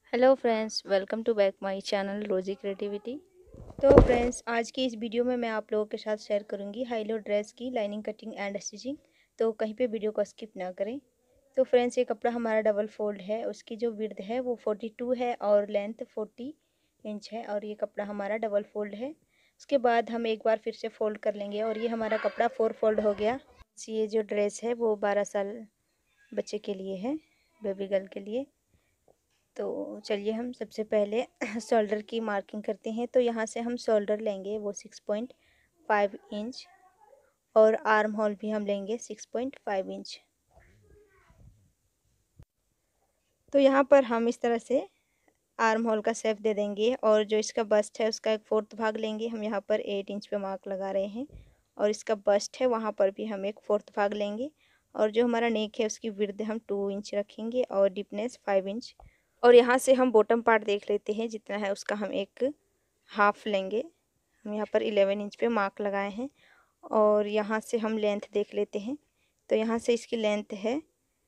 Hello friends, welcome to back my channel rosy creativity. तो friends, आज की इस वीडियो में मैं आप लोगों के साथ शेयर करूंगी हाई लो ड्रेस की लाइनिंग कटिंग एंड स्टिचिंग। तो कहीं पे वीडियो को स्किप ना करें। तो फ्रेंड्स, ये कपड़ा हमारा डबल फोल्ड है। उसकी जो विड्थ है वो 42 है और लेंथ 40 इंच है। और ये कपड़ा हमारा डबल फोल्ड है। उसके बाद हम एक बार फिर से फोल्ड कर लेंगे और ये हमारा कपड़ा 4 फोल्ड हो गया। ये जो ड्रेस है वो 12 साल बच्चे के लिए है, बेबी गर्ल के लिए। तो चलिए हम सबसे पहले शोल्डर की मार्किंग करते हैं। तो यहाँ से हम शोल्डर लेंगे वो 6.5 इंच और आर्म होल भी हम लेंगे 6.5 इंच। तो यहाँ पर हम इस तरह से आर्म होल का शेप दे देंगे और जो इसका बस्ट है उसका 1/4 भाग लेंगे। हम यहाँ पर 8 इंच पे मार्क लगा रहे हैं और इसका बस्ट है वहाँ पर भी हम 1/4 भाग लेंगे। और जो हमारा नेक है उसकी विड्थ हम 2 इंच रखेंगे और डीपनेस 5 इंच। और यहाँ से हम बॉटम पार्ट देख लेते हैं, जितना है उसका हम एक हाफ लेंगे। हम यहाँ पर 11 इंच पे मार्क लगाए हैं। और यहाँ से हम लेंथ देख लेते हैं। तो यहाँ से इसकी लेंथ है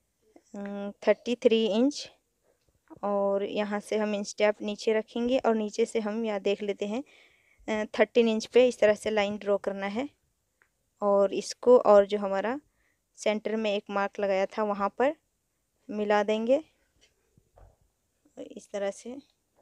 33 इंच। और यहाँ से हम इंच टेप नीचे रखेंगे और नीचे से हम यहाँ देख लेते हैं 13 इंच पे इस तरह से लाइन ड्रॉ करना है। और इसको और जो हमारा सेंटर में एक मार्क लगाया था वहाँ पर मिला देंगे। इस तरह से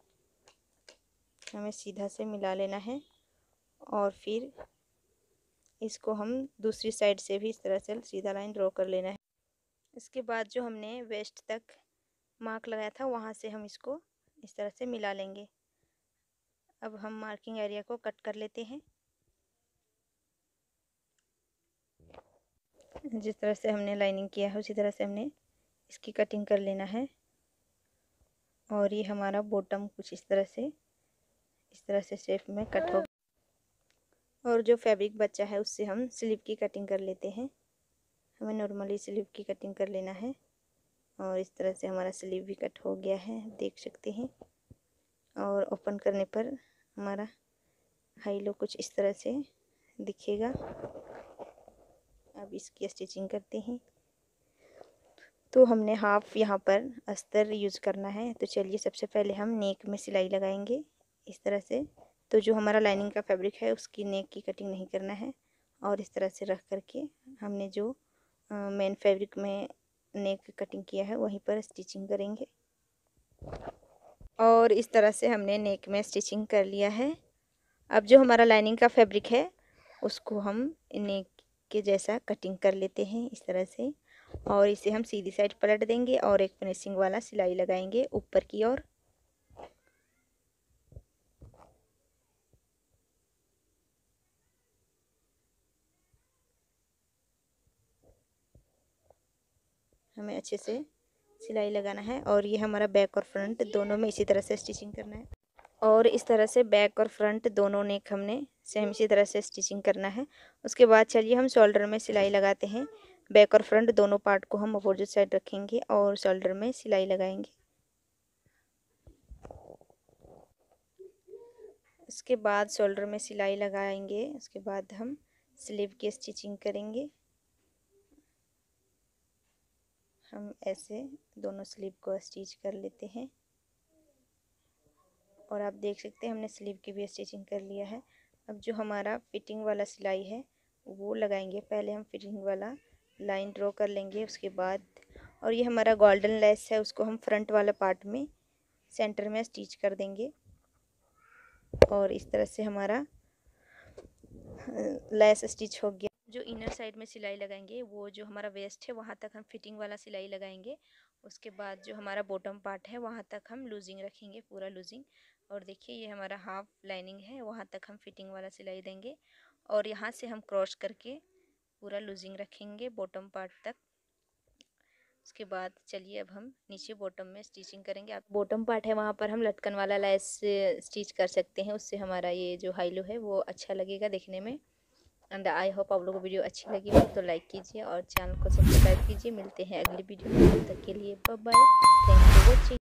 हमें सीधा से मिला लेना है और फिर इसको हम दूसरी साइड से भी इस तरह से सीधा लाइन ड्रॉ कर लेना है। इसके बाद जो हमने वेस्ट तक मार्क लगाया था वहाँ से हम इसको इस तरह से मिला लेंगे। अब हम मार्किंग एरिया को कट कर लेते हैं। जिस तरह से हमने लाइनिंग किया है उसी तरह से हमने इसकी कटिंग कर लेना है। और ये हमारा बॉटम कुछ इस तरह से शेप में कट हो। और जो फैब्रिक बचा है उससे हम स्लीव की कटिंग कर लेते हैं। हमें नॉर्मली स्लीव की कटिंग कर लेना है। और इस तरह से हमारा स्लीव भी कट हो गया है, देख सकते हैं। और ओपन करने पर हमारा हाई लो कुछ इस तरह से दिखेगा। अब इसकी स्टिचिंग करते हैं। तो हमने हाफ यहाँ पर अस्तर यूज़ करना है। तो चलिए सबसे पहले हम नेक में सिलाई लगाएंगे इस तरह से। तो जो हमारा लाइनिंग का फैब्रिक है उसकी नेक की कटिंग नहीं करना है। और इस तरह से रख करके हमने जो मेन फैब्रिक में नेक कटिंग किया है वहीं पर स्टिचिंग करेंगे। और इस तरह से हमने नेक में स्टिचिंग कर लिया है। अब जो हमारा लाइनिंग का फैब्रिक है उसको हम नेक के जैसा कटिंग कर लेते हैं इस तरह से। और इसे हम सीधी साइड पलट देंगे और एक फिनिशिंग वाला सिलाई लगाएंगे ऊपर की ओर। हमें अच्छे से सिलाई लगाना है। और ये हमारा बैक और फ्रंट दोनों में इसी तरह से स्टिचिंग करना है। और इस तरह से बैक और फ्रंट दोनों नेक हमने सेम इसी तरह से स्टिचिंग करना है। उसके बाद चलिए हम शोल्डर में सिलाई लगाते हैं। बैक और फ्रंट दोनों पार्ट को हम अपोजिट साइड रखेंगे और शोल्डर में सिलाई लगाएंगे। उसके बाद शोल्डर में सिलाई लगाएंगे। उसके बाद हम स्लीव की स्टिचिंग करेंगे। हम ऐसे दोनों स्लीव को स्टिच कर लेते हैं। और आप देख सकते हैं हमने स्लीव की भी स्टिचिंग कर लिया है। अब जो हमारा फिटिंग वाला सिलाई है वो लगाएंगे। पहले हम फिटिंग वाला लाइन ड्रॉ कर लेंगे। उसके बाद और ये हमारा गोल्डन लेस है उसको हम फ्रंट वाला पार्ट में सेंटर में स्टिच कर देंगे। और इस तरह से हमारा लेस स्टिच हो गया। जो इनर साइड में सिलाई लगाएंगे वो जो हमारा वेस्ट है वहाँ तक हम फिटिंग वाला सिलाई लगाएंगे। उसके बाद जो हमारा बॉटम पार्ट है वहाँ तक हम लूजिंग रखेंगे, पूरा लूजिंग। और देखिए ये हमारा हाफ लाइनिंग है, वहाँ तक हम फिटिंग वाला सिलाई देंगे। और यहाँ से हम क्रॉस करके पूरा लूजिंग रखेंगे बॉटम पार्ट तक। उसके बाद चलिए अब हम नीचे बॉटम में स्टिचिंग करेंगे। आप बॉटम पार्ट है वहाँ पर हम लटकन वाला लेस स्टिच कर सकते हैं। उससे हमारा ये जो हाई लो है वो अच्छा लगेगा देखने में। एंड आई होप आप लोगों को वीडियो अच्छी लगी हो तो लाइक कीजिए और चैनल को सब्सक्राइब कीजिए। मिलते हैं अगली वीडियो में, तब तक के लिए bye bye. Thank you for watching.